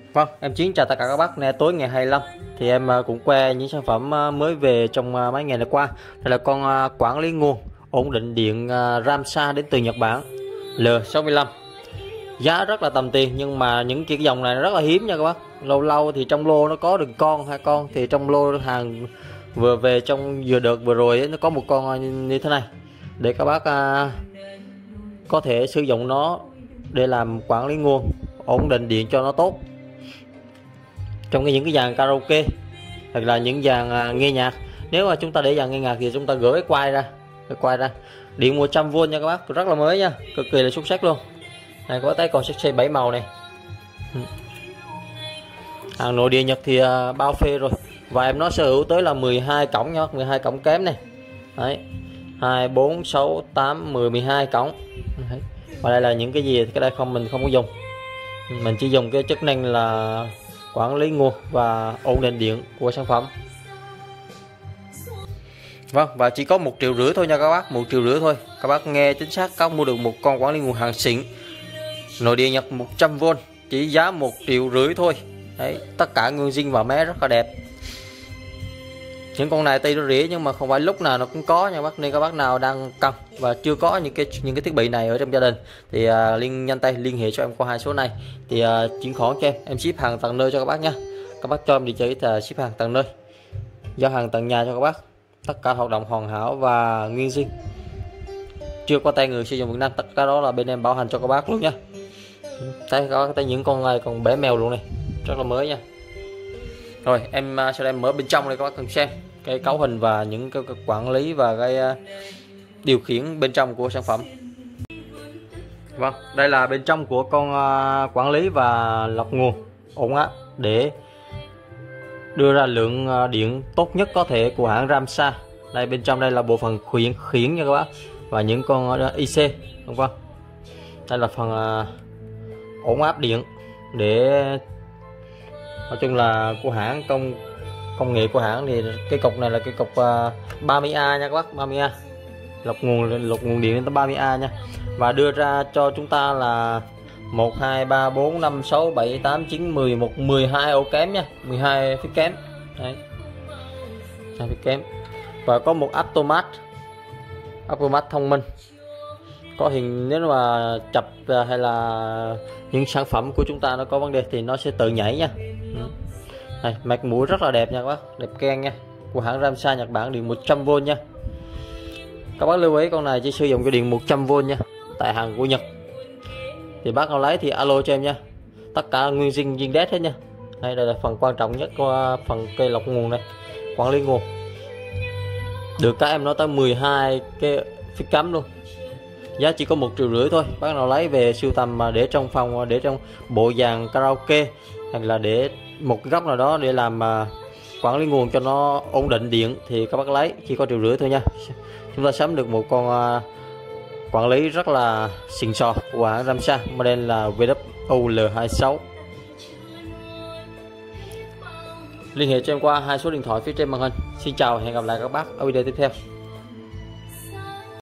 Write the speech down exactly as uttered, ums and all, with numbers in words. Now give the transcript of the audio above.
Vâng, em Chiến chào tất cả các bác. Nay tối ngày hai mươi lăm thì em cũng que những sản phẩm mới về trong mấy ngày qua. Đây là con quản lý nguồn ổn định điện Ramsa đến từ Nhật Bản L sáu mươi lăm. Giá rất là tầm tiền, nhưng mà những cái dòng này rất là hiếm nha các bác. Lâu lâu thì trong lô nó có được con hai con, thì trong lô hàng vừa về trong vừa đợt vừa rồi ấy, nó có một con như thế này để các bác à, có thể sử dụng nó để làm quản lý nguồn ổn định điện cho nó tốt trong cái những cái dàn karaoke hoặc là những dàn à, nghe nhạc. Nếu mà chúng ta để dàn nghe nhạc thì chúng ta gửi cái quay ra cái quay ra điện một trăm vôn nha các bác, rất là mới nha, cực kỳ là xuất sắc luôn. Này có tay còn sexy bảy màu này. Hàng nội địa Nhật thì uh, bao phê rồi, và em nó sở hữu tới là mười hai cổng nha, mười hai cổng kém này. Đấy. hai, bốn, sáu, tám, mười, mười hai cổng. Đấy. Và đây là những cái gì cái đây không mình không có dùng. Mình chỉ dùng cái chức năng là quản lý nguồn và ổn định điện của sản phẩm. Vâng, và chỉ có một triệu rưỡi thôi nha các bác, một triệu rưỡi thôi. Các bác nghe chính xác, các mua được một con quản lý nguồn hàng xịn nội địa Nhật một trăm vôn chỉ giá một triệu rưỡi thôi. Đấy, tất cả nguyên zin và mé rất là đẹp. Những con này tuy nó rẻ nhưng mà không phải lúc nào nó cũng có nha bác, nên các bác nào đang cần và chưa có những cái những cái thiết bị này ở trong gia đình thì uh, liên nhanh tay liên hệ cho em qua hai số này thì uh, chuyển khoản cho em, em ship hàng tận nơi cho các bác nha. Các bác cho em địa chỉ là ship hàng tận nơi, giao hàng tận nhà cho các bác. Tất cả hoạt động hoàn hảo và nguyên zin, chưa có tay người sử dụng Việt Nam, tất cả đó là bên em bảo hành cho các bác luôn nha. Đây có tay những con này còn bé mèo luôn này, rất là mới nha. Rồi em sẽ đem mở bên trong đây các bác cùng xem cái cấu hình và những cái, cái quản lý và cái uh, điều khiển bên trong của sản phẩm. Vâng, đây là bên trong của con uh, quản lý và lọc nguồn ổn áp để đưa ra lượng uh, điện tốt nhất có thể của hãng Ramsa. Đây bên trong đây là bộ phận khiển khiển nha các bác, và những con uh, i xê, đúng không? Đây là phần uh, ổn áp điện để nói chung là của hãng công công nghệ của hãng thì cái cục này là cái cục uh, ba mươi A nha các bác, ba mươi A lọc nguồn lọc nguồn điện đến tới ba mươi A nha, và đưa ra cho chúng ta là một hai ba bốn năm sáu bảy tám chín mười một mười hai ổ kém nha, mười hai phím kém. Đấy, hai phím kém, và có một automat automat thông minh, có hình nếu mà chập hay là những sản phẩm của chúng ta nó có vấn đề thì nó sẽ tự nhảy nha. Này, mạch mũi rất là đẹp nha các bác, đẹp keng nha, của hãng Ramsa Nhật Bản, điện một trăm vôn nha. Các bác lưu ý con này chỉ sử dụng cho điện một trăm vôn nha, tại hàng của Nhật. Thì bác nào lấy thì alo cho em nha, tất cả nguyên zin zin đét hết nha. Đây, đây là phần quan trọng nhất của phần cây lọc nguồn này, quản lý nguồn. Được các em nói tới mười hai cái phím cắm luôn. Giá chỉ có một triệu rưỡi thôi. Bác nào lấy về sưu tầm mà để trong phòng, để trong bộ dàn karaoke, hoặc là để một cái góc nào đó để làm uh, quản lý nguồn cho nó ổn định điện thì các bác lấy, chỉ có triệu rưỡi thôi nha. Chúng ta sắm được một con uh, quản lý rất là xịn sò của hãng Ramsa, model là vê kép L hai mươi sáu. Liên hệ cho em qua hai số điện thoại phía trên màn hình. Xin chào và hẹn gặp lại các bác ở video tiếp theo.